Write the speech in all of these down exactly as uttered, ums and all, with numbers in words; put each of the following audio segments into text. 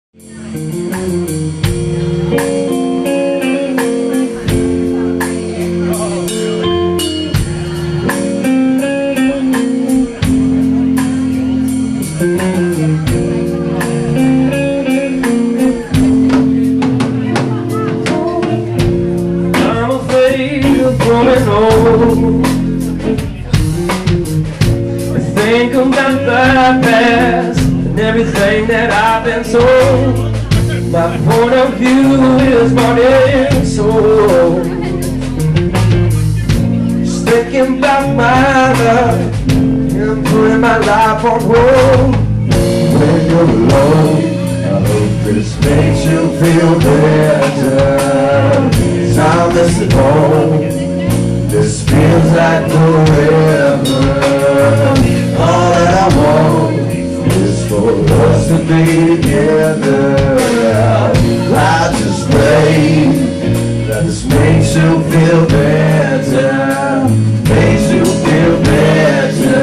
I'm afraid of growing old. I think about the past and everything that I've been told. My point of view is bought and sold. Just thinking about my life and putting my life on hold. When you're alone, I hope this makes you feel better. 'Cause I'm missing home. This feels like forever. All that I want is for us to be together. I just pray that this makes you feel better. Makes you feel better.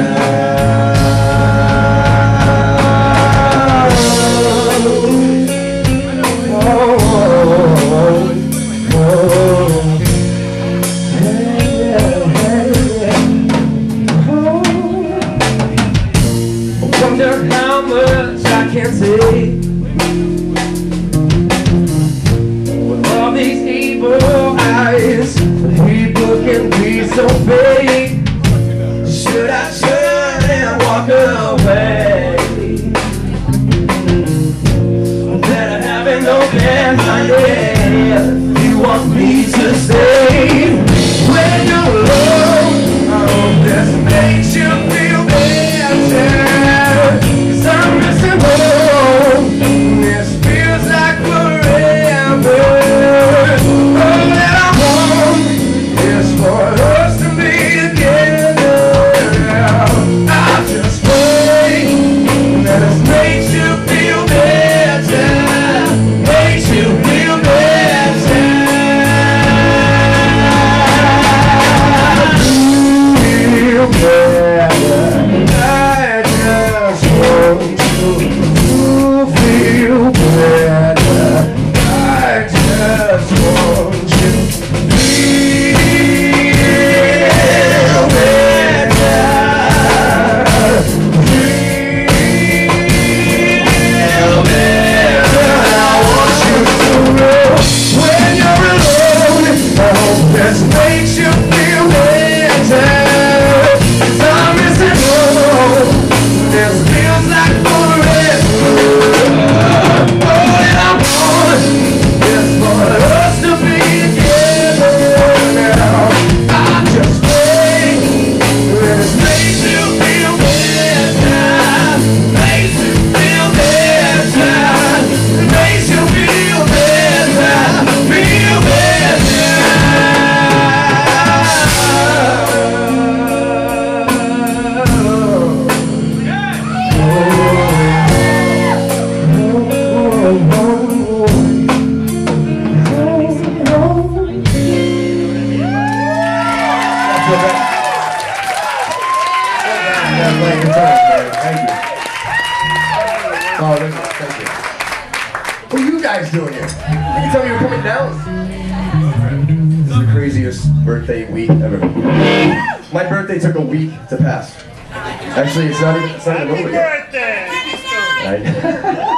How much I can take with all these evil eyes. People can be so fake. Should I turn and walk away? Better having no behind. You want me to stay when you're alone. I hope this makes you feel better. I'm missing home. This feels like forever. All that I want is for us to be together. I just pray that it makes you feel better. Makes you feel better. Feel better. I just want feel better. I just want you to feel better. Feel better. I want you to know when you're alone. I hope this makes you feel better. 'Cause I'm missing home. This feels like forever. All that I want is for us to be together now. I just pray that it makes you feel better. Makes you feel better. Makes you feel better. Feel better. Thank you. Oh, thank you. Thank you. What are you guys doing here? You can tell me you're coming down. This is the craziest birthday week ever. My birthday took a week to pass. Actually, it's not even, it's not even over yet. Happy birthday!